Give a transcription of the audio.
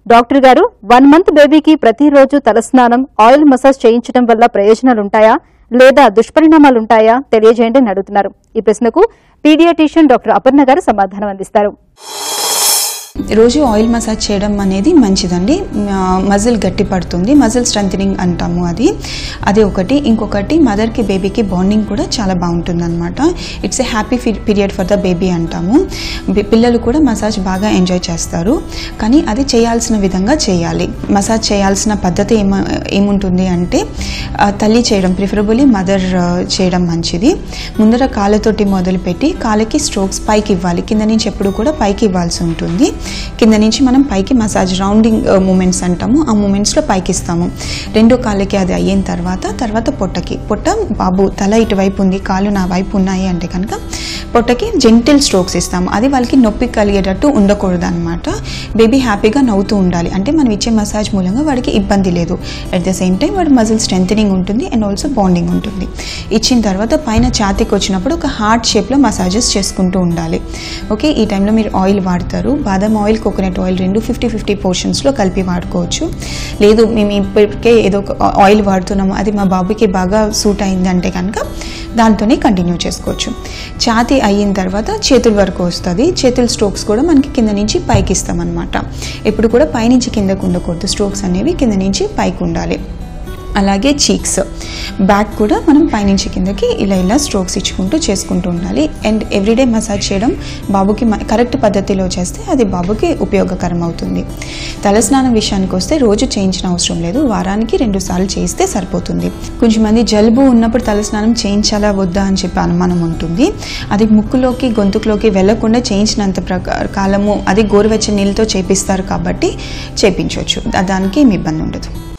Doctor గారు 1 month బేబీకి ప్రతిరోజు తలస్నానం ఆయిల్ మసాజ్ చేయించడం వల్ల ప్రయోజనాలుంటాయా లేదా దుష్పరిణామాలుంటాయా తెలియజేయండి అని అడుగుతున్నారు. ఈ ప్రశ్నకు పీడియాట్రిషియన్ డాక్టర్ అపర్ణ గారు సమాధానం అందిస్తారు. రోజు ఆయిల్ మసాజ్ చేయడం అనేది మంచిదండి. మజిల్ గట్టి పడుతుంది, మజిల్ స్ట్రెంథనింగ్ అంటాము. అది ఒకటి. ఇంకొకటి మదర్కి బేబీకి బాండింగ్ కూడా చాలా బాగుంటుంది అనమాట. It's a happy period for the baby అంటాము. పిల్లలు కూడా మసాజ్ బాగా ఎంజాయ్ చేస్తారు. కానీ అది చేయాల్సిన విధంగా చేయాలి. మసాజ్ చేయాల్సిన పద్ధతి ఏముంటుంది అంటే తల్లి చేయడం, ప్రిఫరబుల్లీ మదర్ చేయడం మంచిది. ముందర కాళ్ళతోటి మొదలుపెట్టి కాళ్ళకి స్ట్రోక్స్ పైకి ఇవ్వాలి. కింద నుంచి ఎప్పుడు కూడా పైకి ఇవ్వాల్సి ఉంటుంది. కింద నుంచి మనం పైకి మసాజ్ రౌండింగ్ మూమెంట్స్ అంటాము. ఆ మూమెంట్స్లో పైకి ఇస్తాము. రెండో కాళ్ళకి అది అయిన తర్వాత పొట్ట బాబు తల ఇటువైపు ఉంది, కాళ్ళు నా వైపు ఉన్నాయి అంటే కనుక పొట్టకి జెంటిల్ స్ట్రోక్స్ ఇస్తాము. అది వాళ్ళకి నొప్పి కలిగేటట్టు ఉండకూడదు అనమాట. బేబీ హ్యాపీగా నవ్వుతూ ఉండాలి. అంటే మనం ఇచ్చే మసాజ్ మూలంగా వాడికి ఇబ్బంది లేదు. అట్ ద సేమ్ టైం వాడి మజిల్ స్ట్రెంథనింగ్ ఉంటుంది అండ్ ఆల్సో బాండింగ్ ఉంటుంది. ఇచ్చిన తర్వాత పైన ఛాతీకి వచ్చినప్పుడు ఒక హార్ట్ షేప్లో మసాజెస్ చేసుకుంటూ ఉండాలి. ఓకే, ఈ టైంలో మీరు ఆయిల్ వాడతారు. బాదం ఆయిల్, కోకోనట్ ఆయిల్ 2 50-50 పోర్షన్స్లో కలిపి వాడుకోవచ్చు. లేదు మేము ఇప్పటికే ఏదో ఆయిల్ వాడుతున్నాము, అది మా బాబుకి బాగా సూట్ అయింది అంటే కనుక దాంతోనే కంటిన్యూ చేసుకోవచ్చు. ఛాతీ అయిన తర్వాత చేతుల వరకు వస్తుంది. చేతుల స్ట్రోక్స్ కూడా మనకి కింద నుంచి పైకి ఇస్తామన్నమాట. ఎప్పుడు కూడా పైనుంచి కిందకు ఉండకూడదు. స్ట్రోక్స్ అనేవి కింద నుంచి పైకి ఉండాలి. అలాగే చీక్స్, బ్యాక్ కూడా మనం పైనుంచి కిందకి ఇలా స్ట్రోక్స్ ఇచ్చుకుంటూ చేసుకుంటూ ఉండాలి. అండ్ ఎవ్రీడే మసాజ్ చేయడం బాబుకి కరెక్ట్ పద్ధతిలో చేస్తే అది బాబుకి ఉపయోగకరం అవుతుంది. తలస్నానం విషయానికి వస్తే రోజు చేయించిన అవసరం లేదు. వారానికి 2 సార్లు చేయిస్తే సరిపోతుంది. కొంచెంమంది జలుబు ఉన్నప్పుడు తలస్నానం చేయించాలా వద్దా అని చెప్పి అనుమానం ఉంటుంది. అది ముక్కులోకి గొంతుకులోకి వెళ్లకుండా చేయించినంత కాలము అది గోరువెచ్చని నీళ్ళతో చేపిస్తారు కాబట్టి చేయించవచ్చు. దానికి ఏమి ఇబ్బంది ఉండదు.